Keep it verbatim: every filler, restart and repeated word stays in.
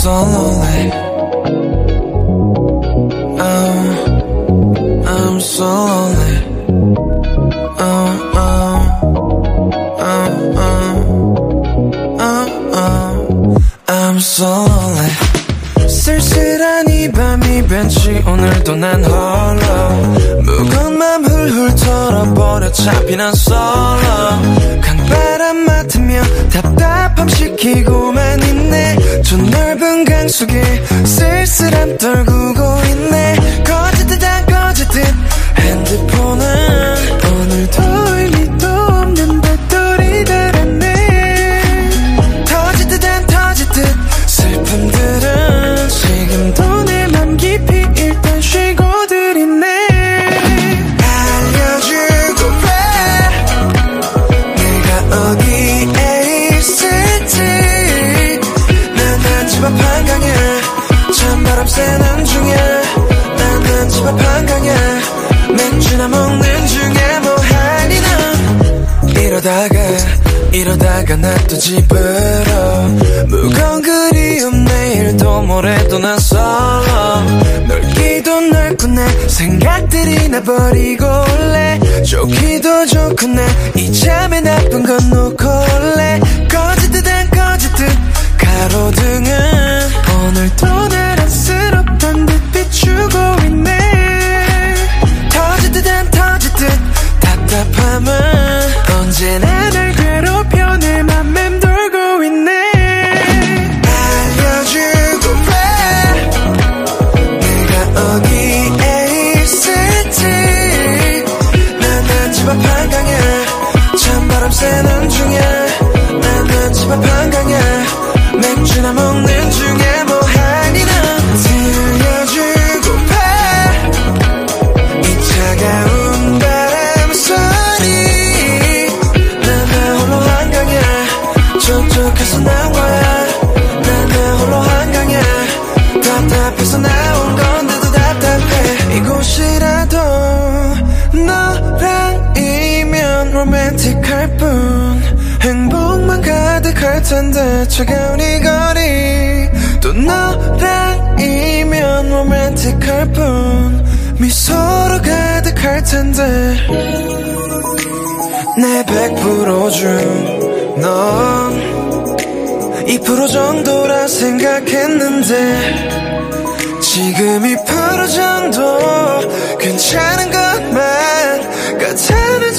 so lonely. Oh, I'm so lonely. Oh, oh, oh, oh, oh, oh. I'm so lonely. 쓸쓸한 이 밤이 벤치 오늘도 난 홀로 무거운 맘 훌훌 털어버려 차피 난 솔로 강바람 맡으며 답답함 식히고만 있네 저 넓은 강 속에 쓸쓸함 떨구고 있네 거짓듯 안 거짓듯 핸드폰은 오늘도 의미도 없는 벽돌이 달았네 터지듯 안 터지듯 슬픔들은 지금도 내 맘 깊이 일단 쉬고들 있네 알려주고 왜 내가 어디에 있을지 난 집 앞 한강에 찬바람 쐬는 중에 난 집 앞 한강에 맥주나 먹는 중에 뭐하니 넌 이러다가 이러다가 나 또 집으로 무거운 그리움 내일도 모레도 난 솔로 넓기도 넓고 내 생각들이 나버리고 올래 좋기도 좋고 내 이참에 나쁜 건 놓고 올래 거짓듯 안 거짓듯 가로등은 오늘도 날 안쓰럽단 듯 비추고 있네 터지듯 안 터지듯 답답함은 언제나 날 괴롭혀 내 맘 맴돌고 있네 알려주고 왜 내가 어디에 있을지 난 집 앞 한강에 찬바람 쐬는 중에 난 집 앞 한강에 맥주나 먹는 중에 뭐하니 넌 들려주고 왜 이 차가운 바람 소리 난 나 홀로 한강에 저쪽에서 나온 거야 난 나 홀로 한강에 답답해서 나온 건데도 답답해 이곳이라도 너랑이면 로맨틱할 뿐 행복만 가득할 텐데 차가운 이 거리 또 너랑이면 로맨틱할 뿐 미소로 가득할 텐데 내 백 퍼센트 중 넌 이 퍼센트 정도라 생각했는데 지금 이 퍼센트 정도 괜찮은 것만 같아는